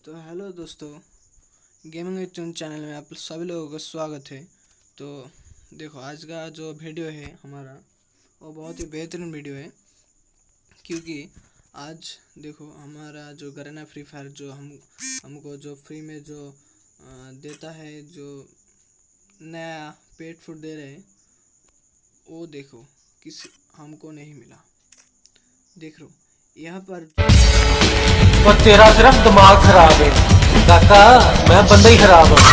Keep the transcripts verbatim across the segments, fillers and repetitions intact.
तो हेलो दोस्तों, gaming with twin channel में आप सभी लोगों का स्वागत है। तो देखो, आज का जो वीडियो है हमारा वो बहुत ही बेहतरीन वीडियो है, क्योंकि आज देखो हमारा जो गरना फ्री फायर जो हम हमको जो फ्री में जो आ, देता है, जो नया पेट फूड दे रहे हैं, वो देखो किसी हमको नहीं मिला। देख लो यहाँ पर वो तेरा सिर्फ दिमाग खराब है काका, मैं बंदा ही खराब हूँ।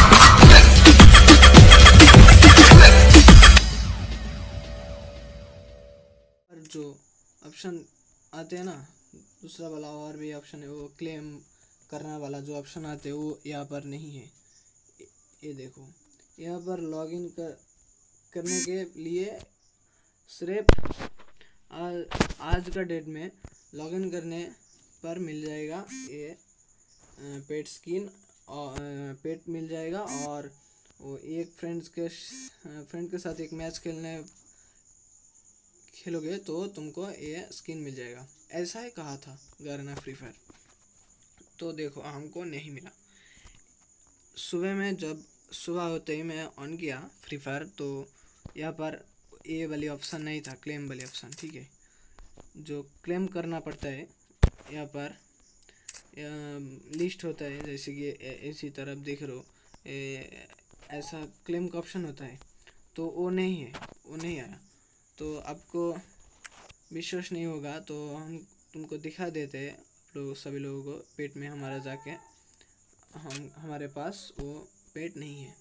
पर जो ऑप्शन आते हैं ना, दूसरा वाला और भी ऑप्शन है, वो क्लेम करने वाला जो ऑप्शन आते हैं वो यहाँ पर नहीं है। ये देखो, यहाँ पर लॉगिन कर करने के लिए सिर्फ आज आज का डेट में लॉगिन करने पर मिल जाएगा ये पेट स्किन और पेट मिल जाएगा, और वो एक फ्रेंड्स के फ्रेंड के साथ एक मैच खेलने खेलोगे तो तुमको ये स्किन मिल जाएगा। ऐसा ही कहा था गरना फ्री फायर। तो देखो हमको नहीं मिला। सुबह में जब सुबह होते ही मैं ऑन किया फ्री फायर, तो यहाँ पर ये वाली ऑप्शन नहीं था, क्लेम वाली ऑप्शन। ठीक है, जो क्लेम करना पड़ता है यहाँ पर लिस्ट होता है, जैसे कि इसी तरफ देख रहे हो, ए, ऐसा क्लेम का ऑप्शन होता है, तो वो नहीं है, वो नहीं आया। तो आपको विश्वास नहीं होगा तो हम तुमको दिखा देते हैं, लोग सभी लोगों को पेट में हमारा जाके, हम हमारे पास वो पेट नहीं है।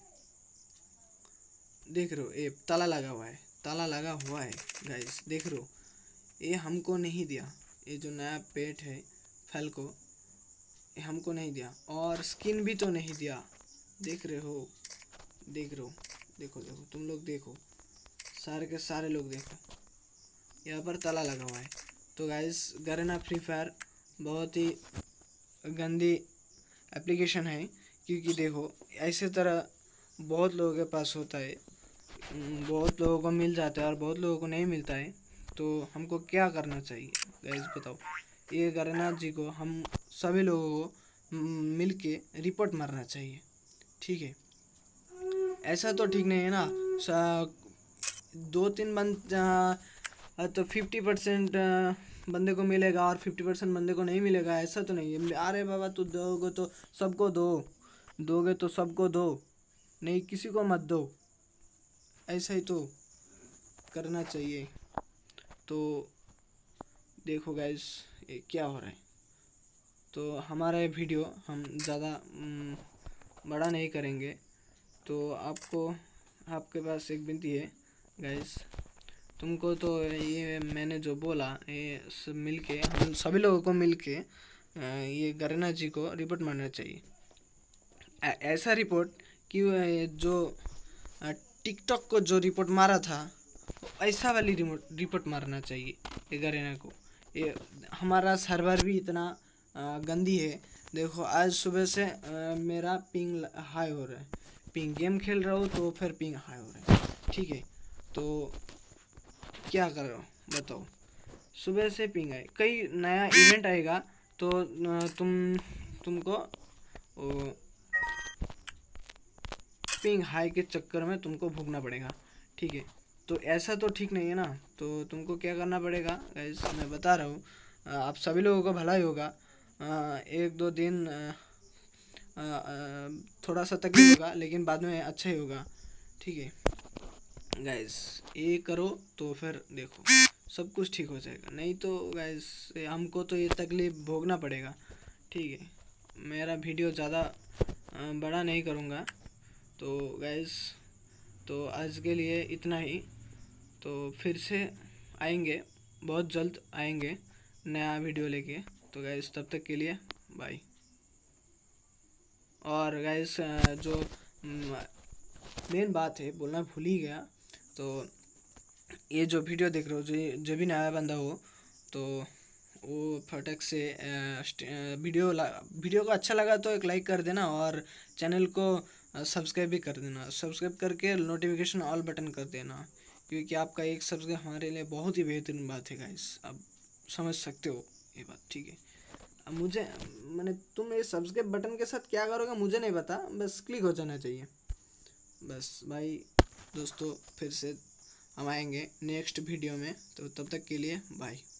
देख रहे हो ये ताला लगा हुआ है, ताला लगा हुआ है गाइस, देख रहे हो, ये हमको नहीं दिया। ये जो नया पेट है फैल्को, ये हमको नहीं दिया, और स्किन भी तो नहीं दिया। देख रहे हो, देख रहे हो, देखो देखो तुम लोग देखो, सारे के सारे लोग देखो, यहाँ पर ताला लगा हुआ है। तो गाइस गरना फ्री फायर बहुत ही गंदी एप्लीकेशन है, क्योंकि देखो ऐसे तरह बहुत लोगों के पास होता है, बहुत लोगों को मिल जाता है और बहुत लोगों को नहीं मिलता है। तो हमको क्या करना चाहिए गाइस बताओ। ये गरना जी को हम सभी लोगों को मिल के रिपोर्ट मारना चाहिए, ठीक है। ऐसा तो ठीक नहीं है ना, दो तीन बंद तो फिफ्टी परसेंट बंदे को मिलेगा और फिफ्टी परसेंट बंदे को नहीं मिलेगा, ऐसा तो नहीं है। अरे बाबा, तो दोगे तो सबको दो, दोगे तो सबको दो, नहीं किसी को मत दो, ऐसा ही तो करना चाहिए। तो देखो गाइस ये क्या हो रहा है। तो हमारा ये वीडियो हम ज़्यादा बड़ा नहीं करेंगे। तो आपको आपके पास एक विनती है गाइस, तुमको तो ये मैंने जो बोला ये सब मिल के, हम सभी लोगों को मिल के ये गरना जी को रिपोर्ट मारना चाहिए। ऐसा रिपोर्ट कि जो टिकटॉक को जो रिपोर्ट मारा था, ऐसा वाली रिपोर्ट मारना चाहिए ये गरना को। ये हमारा सर्वर भी इतना गंदी है। देखो आज सुबह से मेरा पिंग हाई हो रहा है, पिंग गेम खेल रहा हूँ तो फिर पिंग हाई हो रहा है, ठीक है। तो क्या कर रहा हूँ बताओ, सुबह से पिंग आए, कई नया इवेंट आएगा तो तुम तुमको पिंग हाई के चक्कर में तुमको भुगतना पड़ेगा, ठीक है। तो ऐसा तो ठीक नहीं है ना। तो तुमको क्या करना पड़ेगा गाइस, मैं बता रहा हूँ, आप सभी लोगों का भला ही होगा। एक दो दिन आ, आ, थोड़ा सा तकलीफ होगा, लेकिन बाद में अच्छा ही होगा, ठीक है गाइस। ये करो तो फिर देखो सब कुछ ठीक हो जाएगा, नहीं तो गाइस हमको तो ये तकलीफ भोगना पड़ेगा, ठीक है। मेरा वीडियो ज़्यादा बड़ा नहीं करूँगा। तो गाइस तो आज के लिए इतना ही। तो फिर से आएंगे, बहुत जल्द आएंगे नया वीडियो लेके। तो गाइस तब तक के लिए बाय। और गाइस जो मेन बात है बोलना भूल ही गया, तो ये जो वीडियो देख रहे हो, जो जो भी नया बंदा हो, तो वो फटक से वीडियो वीडियो को अच्छा लगा तो एक लाइक कर देना, और चैनल को सब्सक्राइब भी कर देना। सब्सक्राइब करके नोटिफिकेशन ऑल बटन कर देना, क्योंकि आपका एक सब्सक्राइब हमारे लिए बहुत ही बेहतरीन बात है गाइस, आप समझ सकते हो ये बात, ठीक है। मुझे मैंने तुम ये सब्सक्राइब बटन के साथ क्या करोगे मुझे नहीं पता, बस क्लिक हो जाना चाहिए बस भाई। दोस्तों फिर से हम आएंगे नेक्स्ट वीडियो में, तो तब तक के लिए बाय।